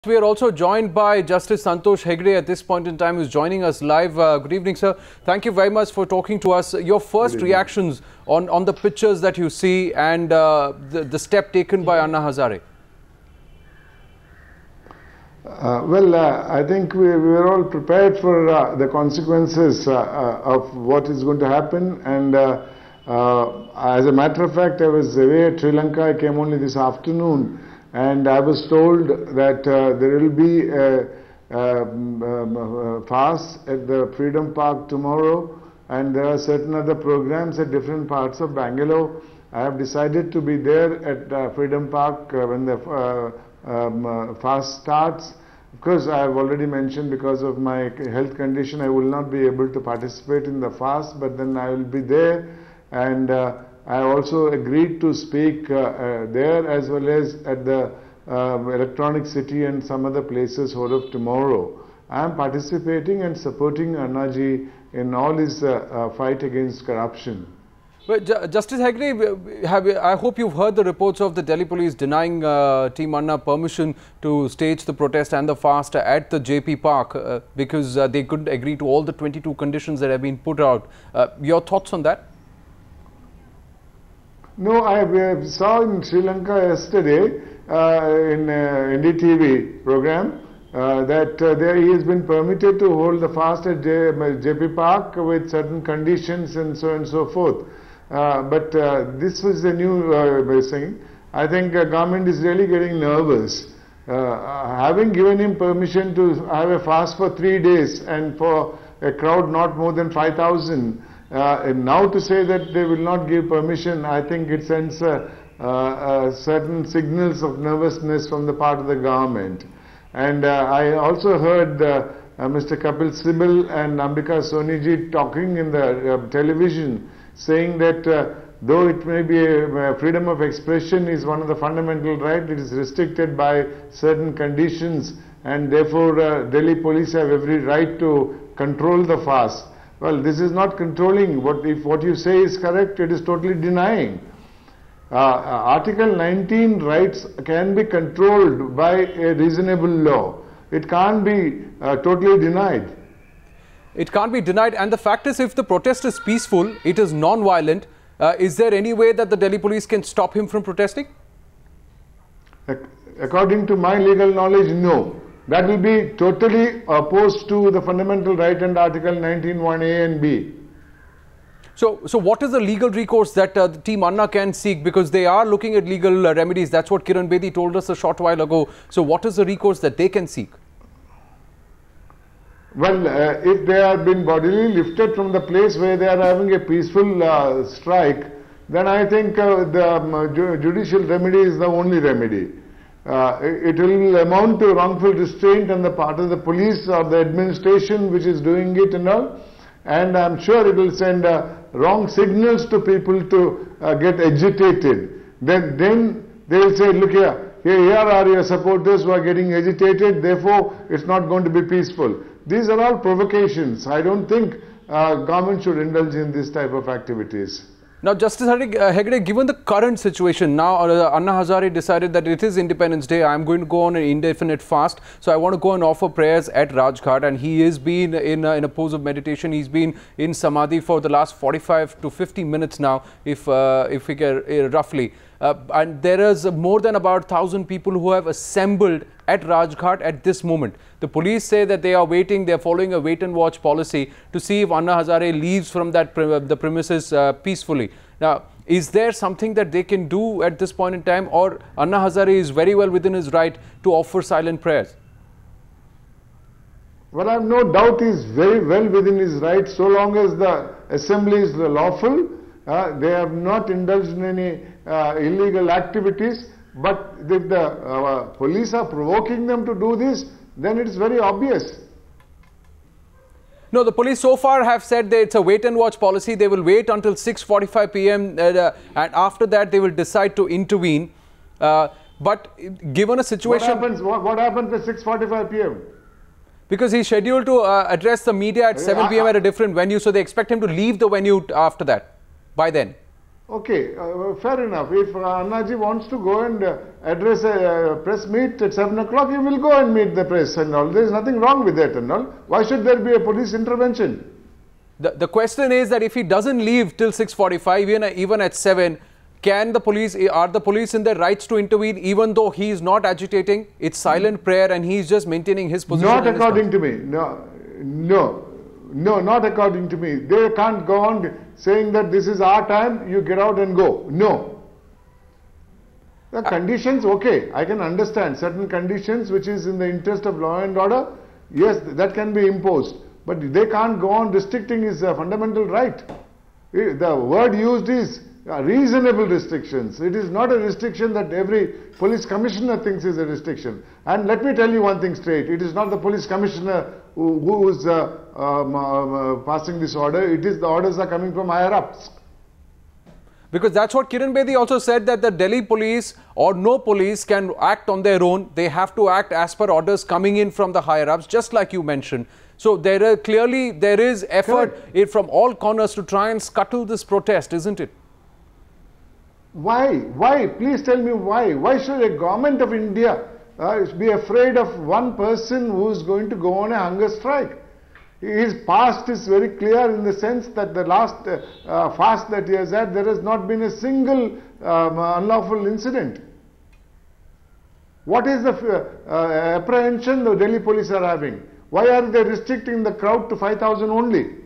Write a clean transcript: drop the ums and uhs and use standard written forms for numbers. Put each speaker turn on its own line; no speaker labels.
We are also joined by Justice Santosh Hegde at this point in time, who's joining us live. Good evening, sir. Thank you very much for talking to us. Your first reactions on the pictures that you see and the step taken by Anna Hazare.
I think we were all prepared for the consequences of what is going to happen. And as a matter of fact, I was away at Sri Lanka. I came only this afternoon. And I was told that there will be a fast at the Freedom Park tomorrow, and there are certain other programs at different parts of Bangalore. I have decided to be there at Freedom Park when the fast starts. Of course, I have already mentioned because of my health condition, I will not be able to participate in the fast, but then I will be there. And I also agreed to speak there as well as at the Electronic City and some other places whole of tomorrow. I am participating and supporting Annaji in all his fight against corruption.
But Justice Hegde, I hope you've heard the reports of the Delhi police denying Team Anna permission to stage the protest and the fast at the JP Park because they couldn't agree to all the 22 conditions that have been put out. Your thoughts on that?
No, I saw in Sri Lanka yesterday in NDTV program that he has been permitted to hold the fast at JP Park with certain conditions and so forth. But this was a new thing. I think government is really getting nervous. Having given him permission to have a fast for 3 days and for a crowd not more than 5,000, and now to say that they will not give permission, I think it sends certain signals of nervousness from the part of the government. And I also heard Mr. Kapil Sibal and Ambika Soniji talking in the television, saying that though it may be freedom of expression is one of the fundamental rights, it is restricted by certain conditions, and therefore Delhi police have every right to control the fast. Well, this is not controlling. If what you say is correct, it is totally denying. Article 19 rights can be controlled by a reasonable law. It can't be totally denied.
It can't be denied. And the fact is, if the protest is peaceful, it is non-violent, is there any way that the Delhi police can stop him from protesting?
According to my legal knowledge, no. That will be totally opposed to the fundamental right and Article 19(1)(a) and (b).
So what is the legal recourse that the Team Anna can seek? Because they are looking at legal remedies. That's what Kiran Bedi told us a short while ago. So what is the recourse that they can seek?
Well, if they have been bodily lifted from the place where they are having a peaceful strike, then I think the judicial remedy is the only remedy. It will amount to wrongful restraint on the part of the police or the administration which is doing it and all, and I'm sure it will send wrong signals to people to get agitated. Then they will say, look here are your supporters who are getting agitated, therefore it's not going to be peaceful. These are all provocations. I don't think government should indulge in this type of activities.
Now, Justice Hegde, given the current situation, now Anna Hazare decided that it is Independence Day. I'm going to go on an indefinite fast. So I want to go and offer prayers at Rajghat. And he has been in a pose of meditation. He's been in Samadhi for the last 45 to 50 minutes now, if we can roughly. And there is more than about 1,000 people who have assembled at Rajghat at this moment. The police say that they are waiting, they are following a wait and watch policy to see if Anna Hazare leaves from the premises peacefully. Now, is there something that they can do at this point in time, or Anna Hazare is very well within his right to offer silent prayers?
Well, I have no doubt he is very well within his right so long as the assembly is lawful. They have not indulged in any illegal activities, but if the police are provoking them to do this, then it is very obvious.
No, the police so far have said that it's a wait and watch policy. They will wait until 6:45 p.m. And after that they will decide to intervene. But given a situation...
What happens at 6:45 p.m.?
Because he's scheduled to address the media at 7 p.m. at a different venue, so they expect him to leave the venue after that, by then.
Okay, fair enough. If Annaji wants to go and address a press meet at 7 o'clock, he will go and meet the press and all. There is nothing wrong with that and all. Why should there be a police intervention?
The question is that if he doesn't leave till 6:45, even at 7, are the police in their rights to intervene even though he is not agitating? It's silent prayer and he's just maintaining his position.
Not according to me. No, not according to me. They can't go on saying that this is our time, you get out and go. No. The conditions, okay, I can understand certain conditions which is in the interest of law and order. Yes, that can be imposed. But they can't go on restricting his fundamental right. The word used is reasonable restrictions. It is not a restriction that every police commissioner thinks is a restriction. And let me tell you one thing straight. It is not the police commissioner who is passing this order. It is the orders are coming from higher ups.
Because that's what Kiran Bedi also said, that the Delhi police or no police can act on their own. They have to act as per orders coming in from the higher ups, just like you mentioned. So there is effort from all corners to try and scuttle this protest, isn't it?
Why? Why? Please tell me why. Why should a government of India be afraid of one person who is going to go on a hunger strike? His past is very clear in the sense that the last fast that he has had, there has not been a single unlawful incident. What is the apprehension the Delhi police are having? Why are they restricting the crowd to 5,000 only?